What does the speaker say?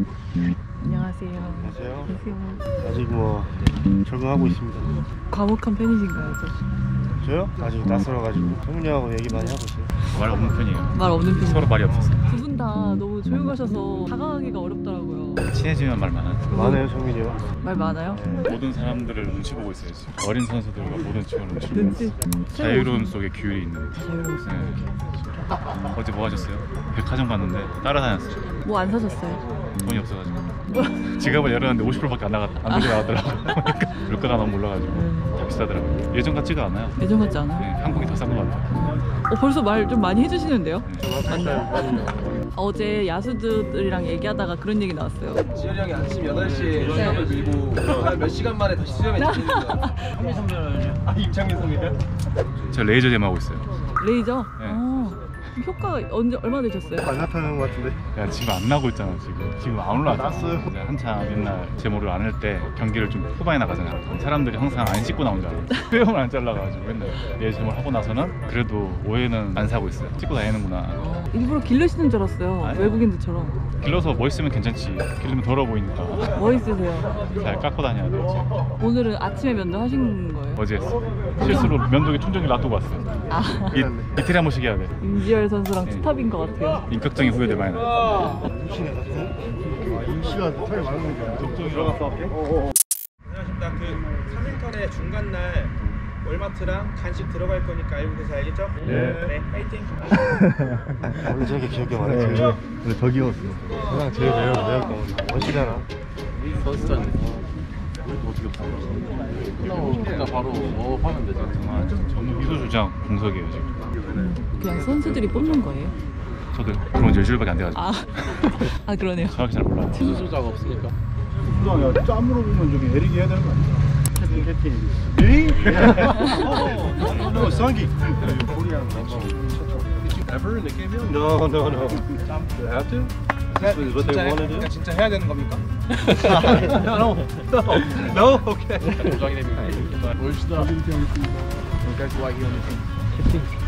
안녕하세요. 안녕하세요. 안녕하세요. 아직 뭐 적응하고 있습니다. 과묵한 팬이신가요, 저? 저요? 아직 낯설어가지고 성민이하고 얘기 많이 하고 있어요. 말 없는 편이에요. 말 없는 편. 서로 말이 없어서. 두 분 다 너무 조용하셔서 다가가기가 어렵더라고요. 친해지면 말 많아요. 많아요, 성민이요. 말 많아요? 네. 모든 사람들을 눈치 보고 있어요. 지금. 어린 선수들과 모든 친구를 눈치 보고 눈치? 있어요. 자유로움 속에 규율이 있는. 자유로우세요. 네. 어제 뭐 하셨어요? 백화점 갔는데 따라다녔어요. 뭐 안 사셨어요? 돈이 없어가지고. 지갑을 열었는데 50%밖에 안 나가더라고요. 그러니까 물가가 너무 올라가지고 다 비싸더라고요. 예전 같지가 않아요. 예전 같지 않아요? 네, 한국이 더 싼 것 같아요. 벌써 말 좀 많이 해주시는데요? 네. 어제 야수들이랑 얘기하다가 그런 얘기 나왔어요. 지현이 형이 아침 8시에 수염을 밀고 한 몇 시간 만에 다시 수염에 잡히는 거야. 임창민 선배요? 저 레이저 잼 하고 있어요. 레이저? 네. 효과가 얼마 되셨어요? 안 나타나는 것 같은데. 야 지금 안 나고 있잖아. 지금 안 올라왔잖아. 났어요. 이제 한참 옛날 제모를 안 할 때 경기를 좀 후반에 나가잖아요. 사람들이 항상 안 씻고 나온 줄 알아. 수염을 안 잘라가지고 맨날 내 제모를 하고 나서는 그래도 오해는 안 사고 있어요. 찍고 다니는구나. 일부러 길르시는 줄 알았어요. 아니. 외국인들처럼. 길러서 멋있으면 괜찮지. 길르면 더러워 보이니까 멋있으세요. 잘 깎고 다녀야 돼. 지금. 오늘은 아침에 면도 하신 거예요? 어제 했어. 실수로 면도기 충전기 놔두고 왔어요. 아, 이틀에 한 번씩 해야 돼. 임지열 선수랑 네. 스탑인 것 같아요. 인격적인 후회들 많이 나. 임시네 가서. 임시가 털이 많은 거죠. 들어갔다 올게. 안녕하십니까. 그 3일간의 중간 날 월마트랑 간식 들어갈 거니까 알고 계세요, 알겠죠? 네, 파이팅. 원래 저렇게 귀엽게 말했지. 근데 더 귀여웠어. 세상 제일 매력다운 멋이잖아. 선수잖아. 어떻게 끝나고 바로 하면 되잖아. 아, 저는 미소 주장 공석이에요 지금. 그냥 선수들이 뽑는 거예요? 저도 그런 지 일주일밖에 안 돼가지고 아 그러네요. 정확히 잘 몰라요. 수수자가 없으니까. 야, 짬으로 보면 저기 에릭이 해야 되는 거 아니야? 캡틴. 에릭? No, Songi. Korean Ever in the game? No. You have to? This is what they want to do? 진짜 해야 되는 겁니까? No? Okay. 조장이 됩니다. 멋있다. That's why he only